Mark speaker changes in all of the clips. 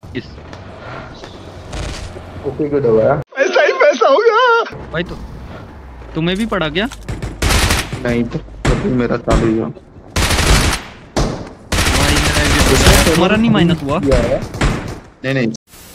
Speaker 1: इस
Speaker 2: okay good हुआ
Speaker 3: ऐसा ही पैसा होगा
Speaker 1: भाई। तो तुम्हें भी पड़ा क्या?
Speaker 2: नहीं तो अभी मेरा चालू ही है।
Speaker 1: भाई मेरा exit तुम्हारा नहीं माइनस हुआ?
Speaker 2: नहीं नहीं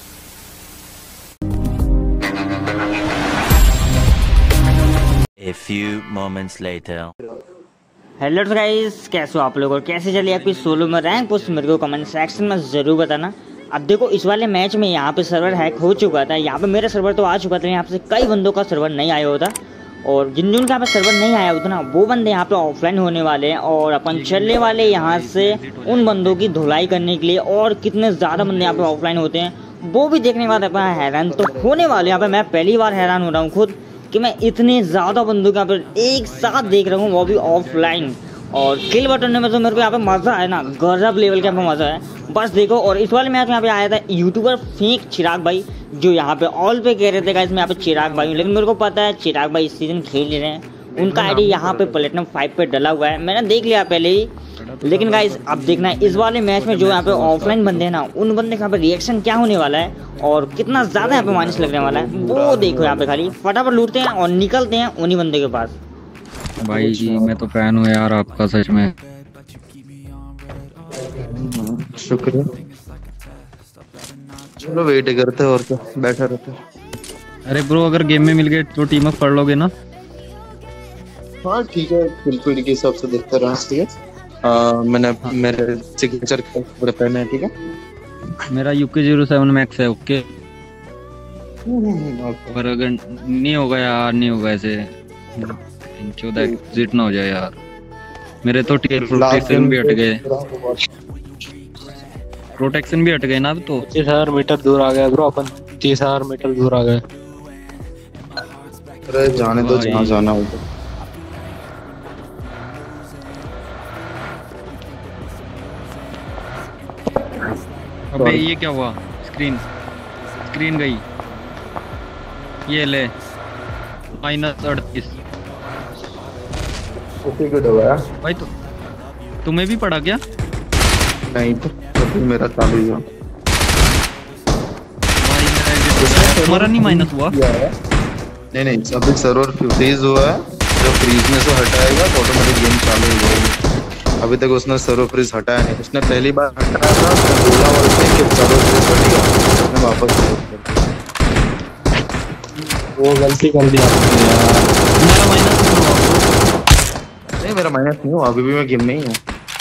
Speaker 4: A few moments later.
Speaker 5: Hello guys, कैसे हो आप लोग और कैसे चली आपकी सोलो में रैंक पोस्ट मेरे को कमेंट सेक्शन में ज़रूर बताना। अब देखो इस वाले मैच में यहाँ पे सर्वर हैक हो चुका था। यहाँ पे मेरा सर्वर तो आ चुका था, यहाँ पे कई बंदों का सर्वर नहीं आया होता और जिन का यहाँ पे सर्वर नहीं आया होता ना वो बंदे यहाँ पे ऑफलाइन होने वाले हैं और अपन चलने वाले यहाँ से उन बंदों की धुलाई करने के लिए। और कितने ज़्यादा बंदे यहाँ पे ऑफलाइन होते हैं वो भी देखने के बाद अपन हैरान तो होने वाले। यहाँ पे मैं पहली बार हैरान हो रहा हूँ खुद कि मैं इतने ज़्यादा बंदों को यहाँ पर एक साथ देख रहा हूँ, वो भी ऑफलाइन। और किल बटन में तो मेरे को यहाँ पे मज़ा है ना, गजब लेवल का यहाँ पे मज़ा है। बस देखो, और इस वाले मैच में यहाँ पे आया था यूट्यूबर फेक चिराग भाई, जो यहाँ पे ऑल पे कह रहे थे गाइस मैं यहाँ पे चिराग भाई हूँ, लेकिन मेरे को पता है चिराग भाई इस सीजन खेल रहे हैं। उनका आईडी यहाँ पे प्लेटिनम 5 पे डला हुआ है, मैंने देख लिया पहले ही। लेकिन गाइस अब देखना है इस वाले मैच में जो यहाँ पे ऑफलाइन बंदे हैं ना, उन बंदे का यहाँ पे रिएक्शन क्या होने वाला है और कितना ज़्यादा यहाँ पे माइनस लगने वाला है वो देखो। यहाँ पे खाली फटाफट लूटते हैं और निकलते हैं उन्हीं बंदे के पास।
Speaker 1: भाई जी मैं तो फैन हूँ यार आपका, सच में
Speaker 2: शुक्रिया। चलो वेट करते और क्या, बैठा रहते।
Speaker 1: अरे ब्रो अगर गेम में मिल गए तो टीम अप कर लोगे ना?
Speaker 2: हाँ ठीक है, बिल्कुल के हिसाब से देखते रहा। ठीक है, मैंने मेरे सिग्नेचर पूरे पहने हैं। ठीक है,
Speaker 1: मेरा UK07 मैक्स है। ओके पर अगर नहीं होगा यार, नहीं होगा ऐसे 14 एग्जिट ना हो जाए यार। मेरे तो प्रोटेक्शन भी हट गए, प्रोटेक्शन भी हट गए ना अब तो।
Speaker 6: 30,000 मीटर दूर आ गए ब्रो, अपन 30,000 मीटर दूर आ गए।
Speaker 2: अरे जाने दो, जहाँ जाना होगा।
Speaker 1: अबे ये क्या हुआ? स्क्रीन गई। ये ले -38।
Speaker 2: ओके गुड हुआ
Speaker 1: भाई। तो तुम्हें भी पड़ा क्या?
Speaker 2: नहीं तो अभी मेरा चालू ही है।
Speaker 1: भाई मेरा exit तुम्हारा नहीं माइनस हुआ?
Speaker 2: नहीं नहीं अभी सर्वर फ्रीज हुआ है, जब फ्रीज में से हटाएगा तो ऑटोमेटिक गेम चालू हो जाएगी। अभी तक उसने सर्वर फ्रीज हटाया नहीं, उसने पहली बार हटाया था तो बोला वाले कि सर्वर फ्रीज हटेगा, उसने वापस
Speaker 6: वो गलती कर दिया
Speaker 1: मेरा माइनस
Speaker 2: नहीं, मेरा माइनस नहीं हुआ, अभी भी मैं गेम में ही हूँ।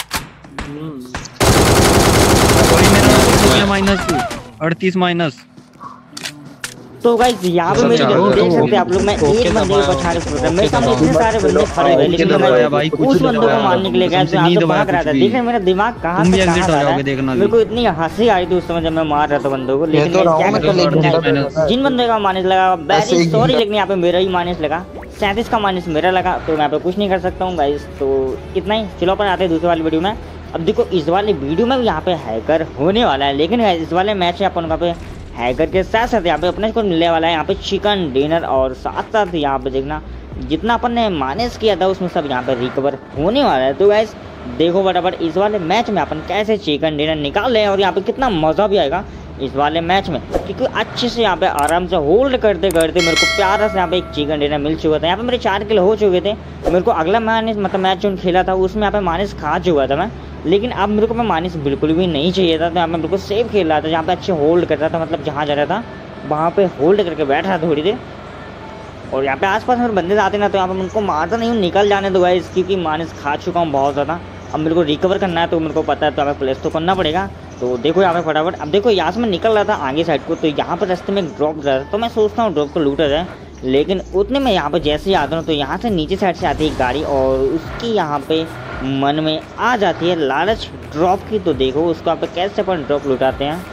Speaker 1: मेरा माइनस 38 माइनस।
Speaker 5: तो गाइस यहाँ पे मेरे देख सकते हैं आप लोग, मैं एक बंदे को पछाड़ रहा मेरे सामने इतने सारे बंदे खड़े हुए, लेकिन मैं उस बंदे को मारने के लिए गया तो यहाँ तो भाग रहा था। देख रहे मेरा दिमाग कहाँ से कहाँ जा रहा है। मेरे को इतनी हंसी आई थी उस समय जब मैं मार रहा था बंदों को, लेकिन क्या करता, जिन बंदे का माइनस लगा वेरी सॉरी, लेकिन यहाँ पे मेरा ही माइनस लगा, 37 का माइनस मेरा लगा, तो मैं यहाँ पे कुछ नहीं कर सकता हूँ गाइस। तो इतना ही, चलो अपन आते हैं दूसरी वाली वीडियो में। अब देखो इस वाले वीडियो में यहाँ पे हैकर होने वाला है, लेकिन इस वाले मैच में अपन पे हैकर के साथ साथ यहाँ पे अपने को मिलने वाला है यहाँ पे चिकन डिनर, और साथ साथ यहाँ पे देखना जितना अपन ने माइनस किया था उसमें सब यहाँ पे रिकवर होने वाला है। तो गाइस देखो फटाफट इस वाले मैच में अपन कैसे चिकन डिनर निकाल रहे हैं और यहाँ पे कितना मज़ा भी आएगा इस वाले मैच में, क्योंकि अच्छे से यहाँ पे आराम से होल्ड करते करते मेरे को प्यारा से यहाँ पे एक चिकन डिनर मिल चुका था। यहाँ पे मेरे 4 किल हो चुके थे। मेरे को अगला मैच जो खेला था उसमें यहाँ पे माइनस खा चुका था मैं, लेकिन अब मेरे को माइनस बिल्कुल भी नहीं चाहिए था। तो यहाँ पे बिल्कुल सेफ खेल रहा था, जहाँ पे अच्छे होल्ड कर रहा था, मतलब जहाँ जा रहा था वहाँ पे होल्ड करके बैठ रहा था थोड़ी देर। और यहाँ पे आसपास मेरे बंदे आते ना तो यहाँ पे उनको मारता नहीं हूँ, निकल जाने दो गाइस, क्योंकि माइनस खा चुका हूँ बहुत ज़्यादा। अब मेरे को रिकवर करना है तो मेरे को पता है, तो हमें प्लेस तो करना पड़ेगा। तो देखो यहाँ पे फटाफट, अब देखो यहाँ से मैं निकल रहा था आगे साइड को, तो यहाँ पर रास्ते में एक ड्रॉप रहा था, तो मैं सोचता हूँ ड्रॉप को लूटा जाए, लेकिन उतने में यहाँ पर जैसे ही आता हूँ तो यहाँ से नीचे साइड से आती है गाड़ी और उसकी यहाँ पे मन में आ जाती है लालच ड्रॉप की। तो देखो उसको यहाँ पे कैसे अपन ड्रॉप लुटाते हैं।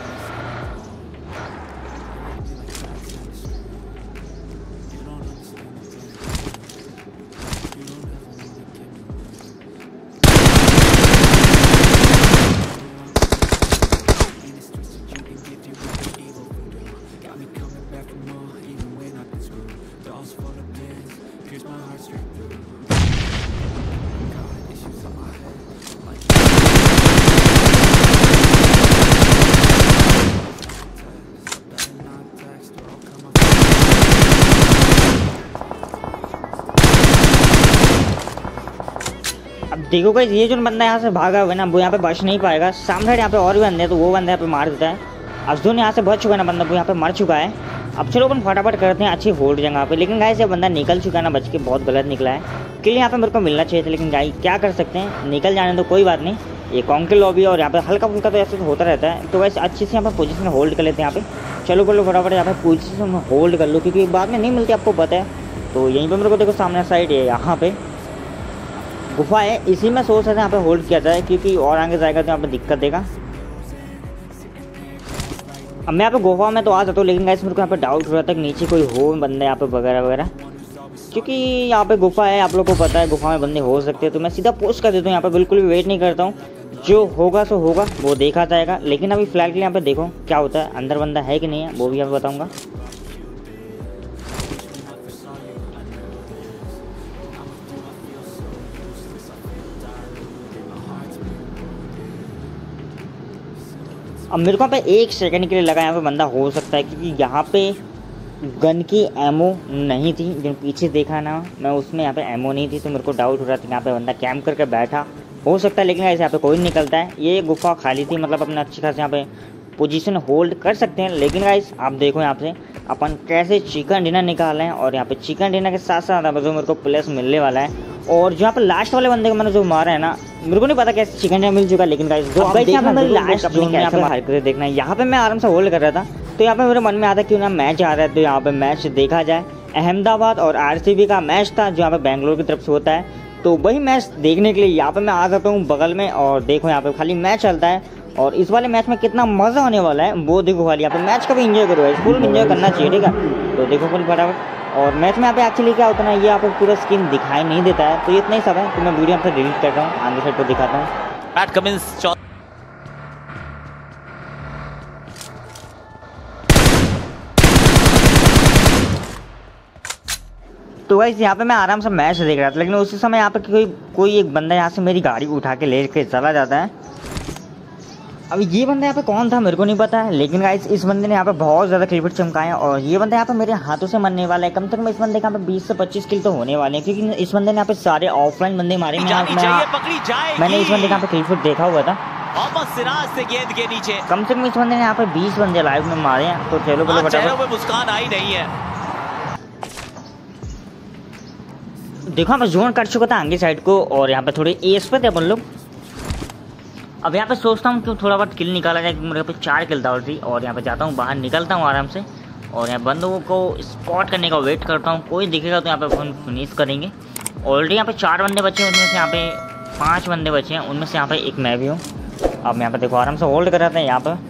Speaker 5: देखो गाइस ये जो बंदा यहाँ से भागा हुआ है ना वो यहाँ पे बच नहीं पाएगा। सामने यहाँ पे और भी बंदे हैं तो वो बंदा यहाँ पे मार देता है। अफजून यहाँ से बच चुका है ना, बंदा वो यहाँ पे मर चुका है। अब चलो अपन फटाफट करते हैं अच्छी होल्ड जगह पे। लेकिन गाइस ये बंदा निकल चुका है ना बच के, बहुत गलत निकला है। किल यहाँ पे मेरे को मिलना चाहिए था, लेकिन गाइस क्या कर सकते हैं, निकल जाने तो कोई बात नहीं। ये कॉन्किल लॉबी और यहाँ पे हल्का फुल्का तो ऐसे तो होता रहता है। तो वैसे अच्छे से यहाँ पे पोजीशन होल्ड कर लेते हैं यहाँ पे। चलो कर लो फटाफट यहाँ पे पोजीशन होल्ड कर लो, क्योंकि बाद में नहीं मिलती आपको पता है। तो यहीं पे मेरे को देखो सामने साइड है, यहाँ पे गुफा है, इसी में सोच रहे थे यहाँ पे होल्ड किया जाए, क्योंकि और आगे जाएगा तो यहाँ पे दिक्कत देगा। अब मैं यहाँ पे गुफा में तो आ जाता हूँ, लेकिन गाइस मेरे को यहाँ पे डाउट हो रहा था कि नीचे कोई हो बंदे यहाँ पे वगैरह वगैरह, क्योंकि यहाँ पे गुफा है, आप लोग को पता है गुफा में बंदे हो सकते हैं। तो मैं सीधा पोस्ट कर देता हूँ यहाँ पे, बिल्कुल भी वेट नहीं करता हूँ। जो होगा सो होगा, वो देखा जाएगा। लेकिन अभी फिलहाल के लिए यहाँ पे देखो क्या होता है, अंदर बंदा है कि नहीं है वो भी यहाँ पे बताऊँगा। अब मेरे को यहाँ पे 1 सेकंड के लिए लगा यहाँ पे बंदा हो सकता है, क्योंकि यहाँ पे गन की एमो नहीं थी। जो पीछे देखा ना मैं, उसमें यहाँ पे एमो नहीं थी, तो मेरे को डाउट हो रहा था यहाँ पे बंदा कैंप करके बैठा हो सकता है। लेकिन ऐसे यहाँ पे कोई निकलता है, ये गुफा खाली थी, मतलब अपना अच्छी खास यहाँ पे पोजीशन होल्ड कर सकते हैं। लेकिन गाइस आप देखो यहाँ पे अपन कैसे चिकन डिनर निकाले हैं, और यहाँ पे चिकन डिनर के साथ साथ जो मेरे को प्लस मिलने वाला है। और जो यहाँ पे लास्ट वाले बंदे को मैंने जो मारा है ना, मेरे को नहीं पता कैसे चिकन डिनर मिल चुका, लेकिन गाइस जो यहाँ पे मेरी लास्ट जोन में यहाँ पे हरकतें देखना है। यहाँ पे मैं आराम से होल्ड कर रहा था, तो यहाँ पे मेरे मन में आता क्यों ना मैच आ रहा है, तो यहाँ पे मैच देखा जाए। अहमदाबाद और आरसीबी का मैच था, जो यहाँ पे बेंगलोर की तरफ से होता है। तो वही मैच देखने के लिए यहाँ पे मैं आ जाता हूँ बगल में, और देखो यहाँ पे खाली मैच चलता है। और इस वाले मैच में कितना मजा होने वाला है वो देखो, खाली यहाँ पे मैच का भी इंजॉय करो, फुल इंजॉय करना चाहिए, ठीक है। तो देखो फुल फटाफट। और मैच में यहाँ पे एक्चुअली क्या होता है ना, ये यहाँ पे पूरा स्क्रीन दिखाई नहीं देता है, तो इतना ही सब है। तो मैं वीडियो यहाँ पे डिलीट करता हूँ, आगे साइड पर दिखाता हूँ।
Speaker 7: पैट कमिंस
Speaker 5: तो गाइस यहाँ पे मैं आराम से मैच देख रहा था, लेकिन उसी समय यहाँ पे कोई एक बंदा यहाँ से मेरी गाड़ी उठा के ले के चला जाता है। अब ये बंदा यहाँ पे कौन था मेरे को नहीं पता है, लेकिन गाइस इस बंदे ने यहाँ पे बहुत ज़्यादा क्लिपर चमकाए हैं, और ये बंदा यहाँ पे मेरे हाथों से मरने वाला है। कम से कम इस बंदे के यहाँ पे 20 से 25 किल तो होने वाले हैं, क्योंकि इस बंदे ने यहाँ पे सारे ऑफलाइन बंदे मारे। मैंने इस बंदे का यहाँ पे क्लिपर देखा हुआ था,
Speaker 7: से गेंद के नीचे
Speaker 5: कम से कम इस बंदे ने यहाँ पे 20 बंदे लाइव में मारे हैं। तो चलो बोलो फटाफट,
Speaker 7: मुस्कान आई नहीं है।
Speaker 5: देखो यहाँ पे जोन कट चुका था आगे साइड को, और यहाँ पे थोड़े एस पे थे अपन लोग। अब यहाँ पे सोचता हूँ कि थोड़ा बहुत किल निकाला जाए, क्योंकि मेरे पे 4 किल दाव थी। और यहाँ पे जाता हूँ बाहर, निकलता हूँ आराम से, और यहाँ बंदों को स्पॉट करने का वेट करता हूँ। कोई दिखेगा तो यहाँ पे अपन फिनिश करेंगे। ऑलरेडी यहाँ पे 4 बंदे बचे हैं, उनमें से यहाँ पे 5 बंदे बचे हैं, उनमें से यहाँ पे एक मैं भी हूँ। अब मैं यहाँ पे देखो आराम से होल्ड कर रहा था यहाँ पे।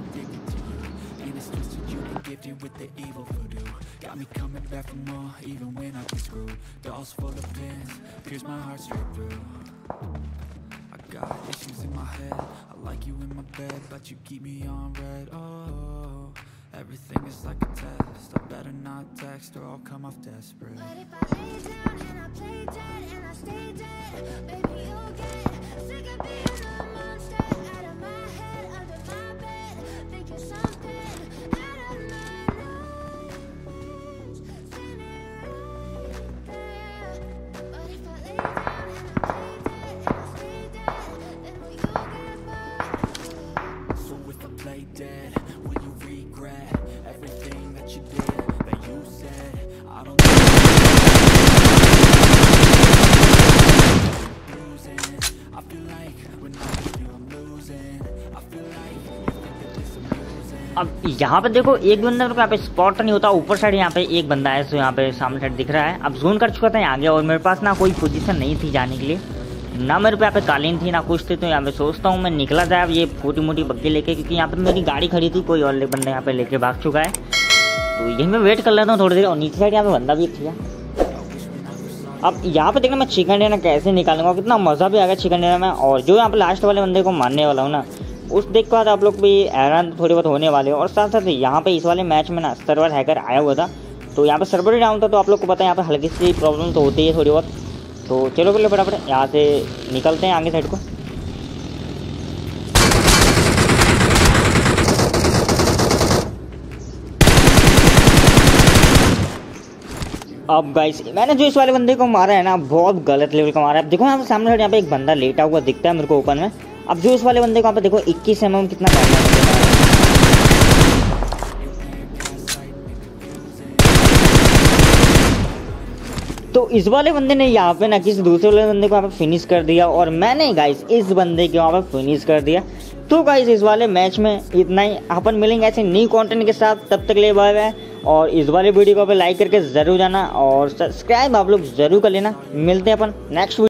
Speaker 8: Got issues in my head, I like you in my bed, but you keep me on red, oh. Everything is like a test, I better not text or I'll come off desperate. But if I lay down and I play dead and I stay dead, baby you'll get sick of being a monster. Out of my head, under my bed, thinking something out of my nose. Standing right there. But if I lay down and I play dead and I stay dead, then will you get back? So if I play dead, will you regret everything that you did, that you said? I don't know. Losing, I feel like when I'm with you I'm losing. I feel like you think that this amusing.
Speaker 5: अब यहाँ पे देखो एक बंदा मेरे को यहाँ पे स्पॉट नहीं होता, ऊपर साइड यहाँ पे एक बंदा है, सो यहाँ पे सामने साइड दिख रहा है। अब जोन कर चुका था यहाँ गया, और मेरे पास ना कोई पोजीशन नहीं थी जाने के लिए, ना मेरे पे यहाँ पे कालीन थी ना कुछ थी। तो यहाँ पे सोचता हूँ मैं निकला जाए अब ये छोटी मोटी बग्गी लेके, क्योंकि यहाँ पे मेरी गाड़ी खड़ी थी, कोई और बंदा यहाँ पे लेके भाग चुका है। तो यही मैं वेट कर लेता हूँ थोड़ी देर। और नीचे साइड यहाँ पे बंदा भी था। अब यहाँ पे देखना मैं चिकन डिनर कैसे निकालूंगा, कितना मज़ा भी आएगा चिकन डिनर में। और जो यहाँ पे लास्ट वाले बंदे को मारने वाला हूँ ना, उस देख के बाद आप लोग भी हैरान थोड़ी बहुत होने वाले हो। और साथ साथ यहाँ पे इस वाले मैच में ना सर्वर हैकर आया हुआ था, तो यहाँ पे सर्वर ही डाउन था, तो आप लोग को पता है यहाँ पे हल्की सी प्रॉब्लम तो होती है थोड़ी बहुत। तो चलो पहले फटाफट यहाँ से निकलते हैं आगे साइड को। अब गाइस मैंने जो इस वाले बंदे को मारा है ना बहुत गलत लेवल का मारा है। अब देखो यहाँ पे सामने यहाँ पे एक बंदा लेटा हुआ दिखता है मेरे को ओपन में। अब जो इस वाले बंदे को यहाँ पे देखो 21 mm कितना मारना है। तो इस वाले बंदे ने यहाँ पे ना किसी दूसरे वाले बंदे को यहाँ पे फिनिश कर दिया और मैंने गाइस इस बंदे को यहाँ पे फिनिश कर दिया। तो गाइस इस वाले मैच में इतना ही। अपन मिलेंगे ऐसे न्यू कंटेंट के साथ, तब तक ले बाय बाय। और इस वाले वीडियो को पे लाइक करके जरूर जाना और सब्सक्राइब आप लोग जरूर कर लेना। मिलते हैं अपन नेक्स्ट